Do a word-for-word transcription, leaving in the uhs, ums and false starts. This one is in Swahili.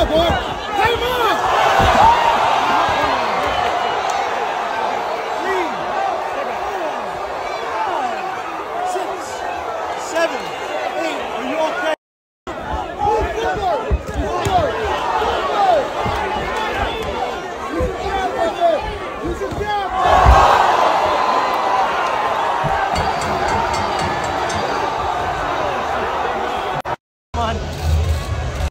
on, boy. Time on. Three, four, five, six, seven, eight. Are you okay?